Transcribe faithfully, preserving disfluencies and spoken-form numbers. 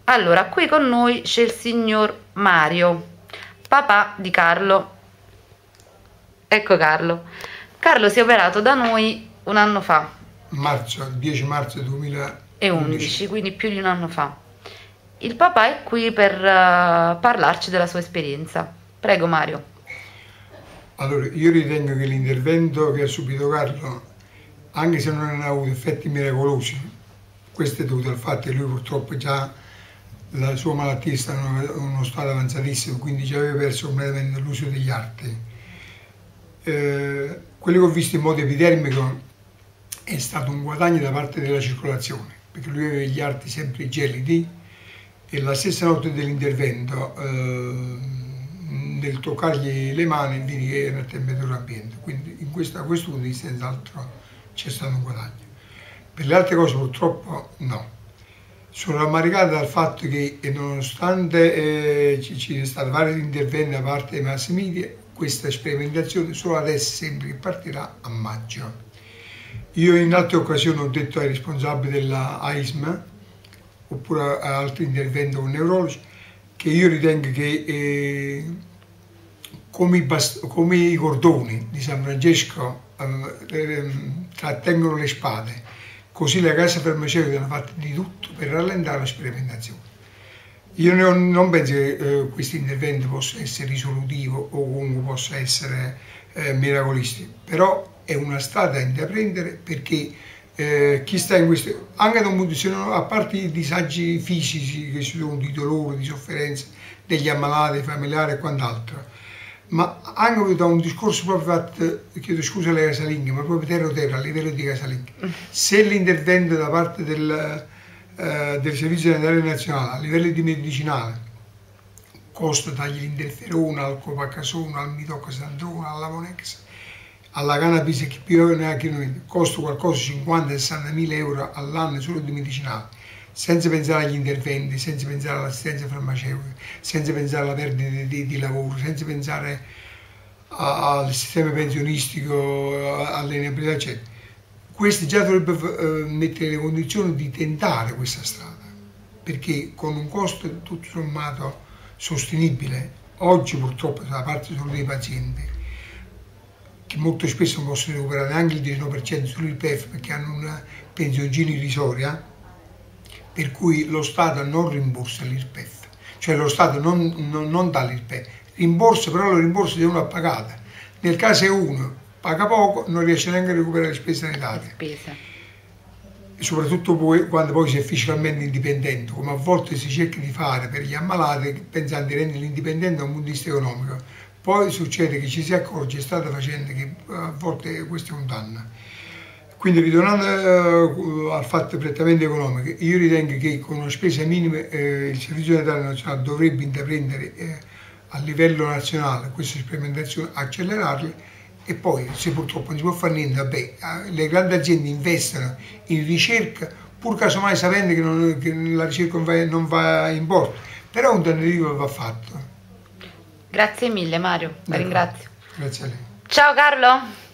Allora, qui con noi c'è il signor Mario, papà di Carlo. Ecco Carlo. Carlo si è operato da noi un anno fa. Marzo, il dieci marzo duemilaundici. Quindi più di un anno fa. Il papà è qui per uh, parlarci della sua esperienza. Prego Mario. Allora, io ritengo che l'intervento che ha subito Carlo, anche se non ha avuto effetti miracolosi, questo è dovuto al fatto che lui purtroppo già la sua malattia sta in uno stato avanzatissimo, quindi già aveva perso completamente l'uso degli arti. Eh, quello che ho visto in modo epidermico è stato un guadagno da parte della circolazione, perché lui aveva gli arti sempre gelidi e la stessa notte dell'intervento, eh, nel toccargli le mani, vedi che era a temperatura ambiente, quindi in questa, questo punto di vista senz'altro c'è stato un guadagno. Per le altre cose purtroppo no. Sono rammaricato dal fatto che nonostante eh, ci siano stati vari interventi da parte dei mass media, questa sperimentazione solo adesso sembra che partirà a maggio. Io in altre occasioni ho detto ai responsabili della A I S M oppure a altri interventi con neurologi che io ritengo che eh, come, i come i cordoni di San Francesco eh, trattengono le spade, così le case farmaceutiche hanno fatto di tutto per rallentare la sperimentazione. Io non, non penso che eh, questo intervento possa essere risolutivo o comunque possa essere eh, miracolistico, però è una strada da intraprendere perché eh, chi sta in questo, anche da un punto di vista, a parte i disagi fisici che ci sono, di dolore, di sofferenza degli ammalati, familiari e quant'altro, ma anche da un discorso proprio fatto, chiedo scusa alle casalinghe, ma proprio terra terra a livello di casalinghe. Se l'intervento da parte del, eh, del Servizio Sanitario Nazionale a livello di medicinale costa dagli interferone al copacasone, al mitoxantrone, all'Avonex, alla cannabis che più neanche costa qualcosa cinquanta sessanta mila euro all'anno solo di medicinale, senza pensare agli interventi, senza pensare all'assistenza farmaceutica, senza pensare alla perdita di, di, di lavoro, senza pensare a, al sistema pensionistico, all'inabilità, eccetera. Questo già dovrebbe eh, mettere le condizioni di tentare questa strada, perché con un costo tutto sommato sostenibile, oggi purtroppo da parte solo dei pazienti, che molto spesso non possono recuperare neanche il diciannove per cento sull'I R P E F perché hanno una pensioncina irrisoria, per cui lo Stato non rimborsa l'I R P E F, cioè lo Stato non, non, non dà l'I R P E F, rimborsa, però lo rimborsa se uno ha pagato. Nel caso che uno paga poco non riesce neanche a recuperare le spese sanitarie. Spese. E soprattutto poi, quando poi si è fiscalmente indipendente, come a volte si cerca di fare per gli ammalati, pensando di renderli indipendenti da un punto di vista economico. Poi succede che ci si accorge, strada facendo, che a volte questo è un danno. Quindi ritornando uh, al fatto prettamente economico, io ritengo che con una spesa minima eh, il Servizio Sanitario Nazionale dovrebbe intraprendere eh, a livello nazionale queste sperimentazioni, accelerarle e poi se purtroppo non si può fare niente, vabbè, le grandi aziende investono in ricerca pur casomai sapendo che, non, che la ricerca non va, non va in porto, però un tentativo va fatto. Grazie mille Mario, la ringrazio. Grazie a lei. Ciao Carlo!